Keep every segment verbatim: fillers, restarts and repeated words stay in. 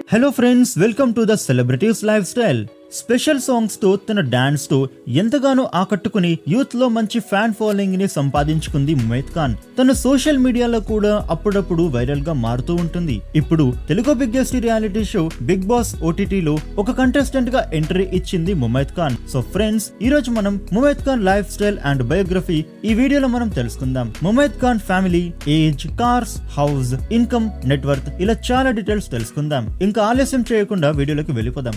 Hello friends, welcome to the Celebrities Lifestyle. Special songs తో తన dance తో ఎంతగానో ఆకట్టుకుని యూత్ లో మంచి ఫ్యాన్ ఫాలోయింగ్ ని సంపాదించుకుంది ముమైత్ ఖాన్. తన సోషల్ మీడియాలో కూడా అప్పుడప్పుడు వైరల్ గా మారుతూ ఉంటుంది. ఇప్పుడు Telugu biggest reality show big boss ఓటీటీలో ఒక కంటెస్టెంట్ గా ఎంట్రీ ఇచ్చింది ముమైత్ ఖాన్. సో ఫ్రెండ్స్, ఈ రోజు మనం Mumaith Khan lifestyle and biography ఈ వీడియోలో మనం తెలుసుకుందాం. Mumaith Khan family, age, cars, house, income, net worth ఇలా చాలా డీటెయిల్స్ తెలుసుకుందాం. ఇంకా ఆలస్యం చేయకుండా వీడియోలోకి వెళ్ళిపోదాం.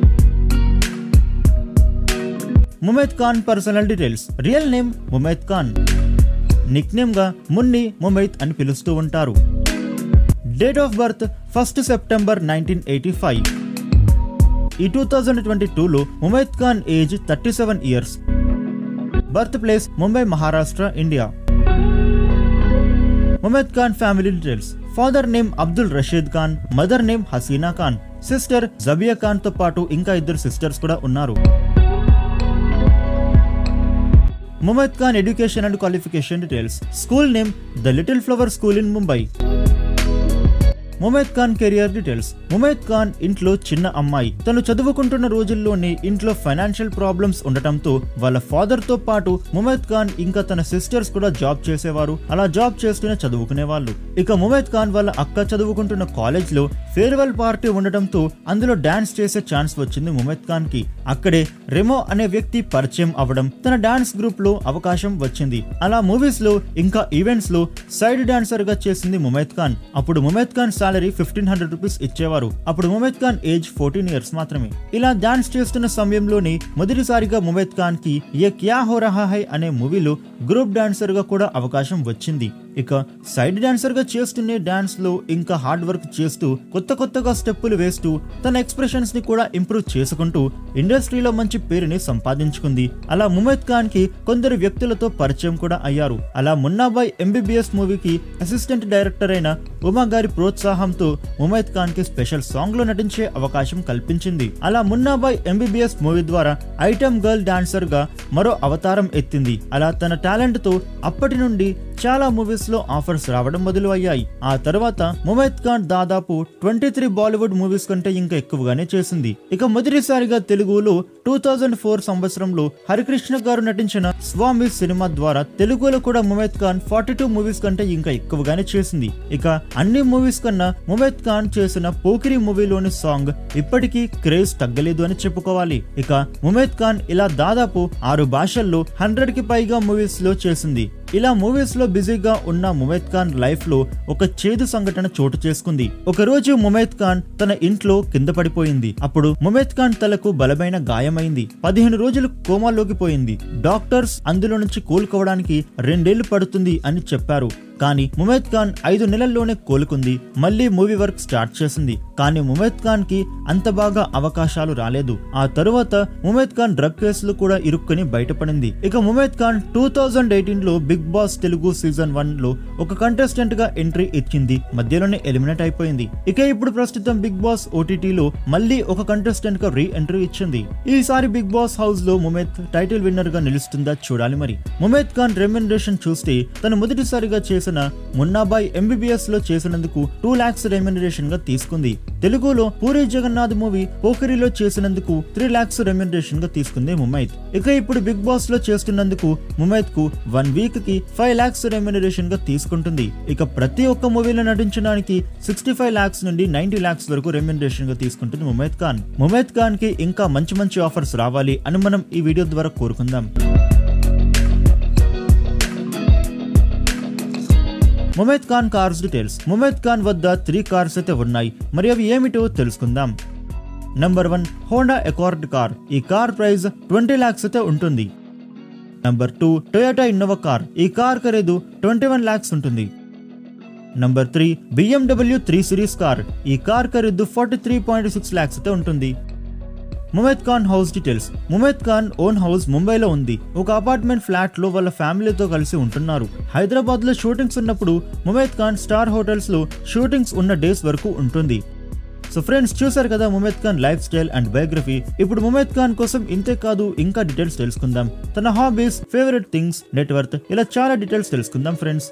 Mumaith Khan personal details. Real name Mumaith Khan. Nickname గా మున్ని, ముమైత్ అని పిలుస్తూ ఉంటారు. Date of birth first September nineteen eighty five. ఈ టూ థౌజండ్ ట్వంటీ టూ లో Mumaith Khan age thirty seven years. Birth place Mumbai, Maharashtra, India. Mumaith Khan family details. Father name Abdul Rasheed Khan, mother name Haseena Khan, sister Jabiya Khan తో పాటు ఇంకా ఇద్దరు సిస్టర్స్ కూడా ఉన్నారు. Mumaith Khan education and qualification details. School name the little flower school in Mumbai. Mumaith Khan career details. Mumaith Khan ఇంట్లో చిన్న అమ్మాయి. తను చదువుకుంటున్న రోజుల్లోనే ఇంట్లో ఫైనాన్షియల్ ప్రాబ్లమ్స్ ఉండటంతో వాళ్ళ ఫాదర్ తో పాటు ముమైత్ ఖాన్ ఇంకా తన సిస్టర్స్ కూడా జాబ్ చేసేవారు. అలా జాబ్ చేస్తూనే చదువుకునే వాళ్ళు. ఇక ముమైత్ ఖాన్ వాళ్ళ అక్క చదువుకుంటున్న కాలేజ్ లో ఫేర్వెల్ పార్టీ ఉండటంతో అందులో డాన్స్ చేసే ఛాన్స్ వచ్చింది ముమైత్ ఖాన్ కి. అక్కడే రెమో అనే వ్యక్తి పరిచయం అవ్వడం, తన డాన్స్ గ్రూప్ లో అవకాశం వచ్చింది. అలా మూవీస్ లో ఇంకా ఈవెంట్స్ లో సైడ్ డాన్సర్ గా చేసింది ముమైత్ ఖాన్. అప్పుడు Mumaith Khan salary fifteen hundred rupees ఇచ్చేవారు. అప్పుడు Mumaith Khan age fourteen years మాత్రమే. ఇలా డాన్స్ చేస్తున్న సమయంలోనే మొదటిసారిగా ముమైత్ ఖాన్ కి ఏ క్యా హో రహా హై అనే మూవీలో గ్రూప్ డాన్సర్ గా కూడా అవకాశం వచ్చింది. ఇక సైడ్ డాన్సర్ గా చేస్తున్న డాన్స్ లో ఇంకా హార్డ్ వర్క్ చేస్తూ కొత్త కొత్తగా స్టెప్పులు వేస్తూ తన ఎక్స్ప్రెషన్స్ ని కూడా ఇంప్రూవ్ చేసుకుంటూ ఇండస్ట్రీలో మంచి పేరుని సంపాదించుకుంది. అలా ముమైత్ ఖాన్ కి కొందరు వ్యక్తులతో పరిచయం కూడా అయ్యారు. అలా మున్నాబాయ్ ఎంబీబీఎస్ మూవీకి అసిస్టెంట్ డైరెక్టర్ అయిన ఉమా గారి ప్రోత్సాహంతో ముమైత్ ఖాన్ కి స్పెషల్ సాంగ్ లో నటించే అవకాశం కల్పించింది. అలా మున్నాబాయ్ ఎంబీబీఎస్ మూవీ ద్వారా ఐటమ్ గర్ల్ డాన్సర్ గా మరో అవతారం ఎత్తింది. అలా తన టాలెంట్ తో అప్పటి నుండి చాలా మూవీస్ లో ఆఫర్స్ రావడం మొదలు అయ్యాయి. ఆ తర్వాత ముమైత్ ఖాన్ దాదాపు ట్వంటీ త్రీ బాలీవుడ్ మూవీస్ కంటే ఇంకా ఎక్కువగానే చేసింది. ఇక మొదటిసారిగా తెలుగులో టూ థౌజండ్ ఫోర్ సంవత్సరంలో హరికృష్ణ గారు నటించిన స్వామి సినిమా ద్వారా తెలుగులో కూడా Mumaith Khan forty two movies కంటే ఇంకా ఎక్కువగానే చేసింది. ఇక అన్ని మూవీస్ కన్నా ముమైత్ ఖాన్ చేసిన పోకిరి మూవీలోని సాంగ్ ఇప్పటికీ క్రేజ్ తగ్గలేదు అని చెప్పుకోవాలి. ఇక ముమైత్ ఖాన్ ఇలా దాదాపు ఆరు భాషల్లో హండ్రెడ్ కి పైగా మూవీస్ లో చేసింది. ఇలా మూవీస్ లో బిజీగా ఉన్న ముమైత్ ఖాన్ లైఫ్ లో ఒక చేదు సంఘటన చోటు చేసుకుంది. ఒక రోజు ముమైత్ ఖాన్ తన ఇంట్లో కింద పడిపోయింది. అప్పుడు ముమైత్ ఖాన్ తలకు బలమైన గాయమైంది. పదిహేను రోజులు కోమాలోకి పోయింది. డాక్టర్స్ అందులో నుంచి కోలుకోవడానికి రెండేళ్లు పడుతుంది అని చెప్పారు. కానీ ముమైత్ ఖాన్ ఐదు నెలల్లోనే కోలుకుంది. మళ్లీ మూవీ వర్క్ స్టార్ట్ చేసింది. కానీ ముమైత్ ఖాన్ కి అంత బాగా అవకాశాలు రాలేదు. ఆ తరువాత ముమైత్ ఖాన్ డ్రగ్ కేసులు కూడా ఇరుక్కుని బయటపడింది. ఇక Mumaith Khan two thousand eighteen లో big boss Telugu season one లో ఒక కంటెస్టెంట్ గా ఎంట్రీ ఇచ్చింది. మధ్యలోనే ఎలిమినేట్ అయిపోయింది. ఇక ఇప్పుడు ప్రస్తుతం బిగ్ బాస్ ఓటీటీలో మళ్లీ ఒక కంటెస్టెంట్ గా రీ ఎంట్రీ ఇచ్చింది. ఈసారి బిగ్ బాస్ హౌస్ లో ముమైత్ టైటిల్ విన్నర్ గా నిలుస్తుందా చూడాలి. మరి ముమైత్ ఖాన్ రెమ్యునరేషన్ చూస్తే తను మొదటిసారిగా చేసిన మున్నాబాయ్ ఎంబీబీఎస్ లో చేసినందుకు టూ లాక్స్ రెమ్యునరేషన్ గా తీసుకుంది. తెలుగులో పూరి జగన్నాథ్ మూవీ పోకిరిలో చేసినందుకు త్రీ లాక్స్ రెమ్యునరేషన్ గా తీసుకుంది ముమైత్. ఇక ఇప్పుడు బిగ్ బాస్ లో చేస్తున్నందుకు ముమైత్ కు వన్ వీక్ కి ఫైవ్ లాక్స్ రెమ్యునరేషన్ గా తీసుకుంటుంది. ఇక ప్రతి ఒక్క మూవీలో నటించడానికి సిక్స్టీ ఫైవ్ లాక్స్ నుండి నైన్టీ లాక్స్ వరకు రెమ్యునరేషన్ గా తీసుకుంటుంది ముమైత్ ఖాన్. ముమైత్ ఖాన్ కి ఇంకా మంచి మంచి ఆఫర్స్ రావాలి అని మనం ఈ వీడియో ద్వారా కోరుకుందాం. Mumaith Khan cars details. ముమైత్ ఖాన్ వద్ద త్రీ కార్స్ అయితే ఉన్నాయి. మరి అవి ఏమిటో తెలుసుకుందాం. Number one, Honda Accord car. ఈ కార్ ప్రైస్ ట్వంటీ లాక్స్ అయితే ఉంటుంది. Number two, Toyota Innova car. ఈ కార్ ఖరీదు ట్వంటీ వన్ లాక్స్ ఉంటుంది. Number three, BMW three series car. ఈ కార్ ఖరీదు forty three point six lakhs అయితే ఉంటుంది. Mumaith Khan house details. Mumaith Khan own house ముంబైలో ఉంది. ఒక అపార్ట్మెంట్ ఫ్లాట్ లో వాళ్ళ ఫ్యామిలీతో కలిసి ఉంటున్నారు. హైదరాబాద్ లో షూటింగ్స్ ఉన్నప్పుడు ముమైత్ ఖాన్ స్టార్ హోటల్స్ లో షూటింగ్స్ ఉన్న డేస్ వరకు ఉంటుంది. సో ఫ్రెండ్స్, చూసారు కదా Mumaith Khan lifestyle and biography. ఇప్పుడు ముమైత్ ఖాన్ కోసం ఇంతే కాదు ఇంకా డీటెయిల్స్ తెలుసుకుందాం. తన హాబీస్, ఫేవరెట్ థింగ్స్, నెట్వర్త్ ఇలా చాలా డీటెయిల్స్ తెలుసుకుందాం ఫ్రెండ్స్.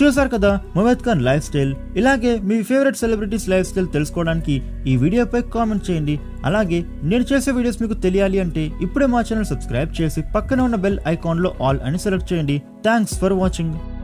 చూసారు కదా ముమైత్ ఖాన్ లైఫ్ స్టైల్. ఇలాగే మీ ఫేవరెట్ సెలబ్రిటీస్ లైఫ్ స్టైల్ తెలుసుకోవడానికి ఈ వీడియోపై కామెంట్ చేయండి. అలాగే నేను చేసే వీడియోస్ మీకు తెలియాలి అంటే ఇప్పుడే మా ఛానల్ సబ్స్క్రైబ్ చేసి పక్కన ఉన్న బెల్ ఐకాన్ లో ఆల్ అని సెలెక్ట్ చేయండి. Thanks for watching.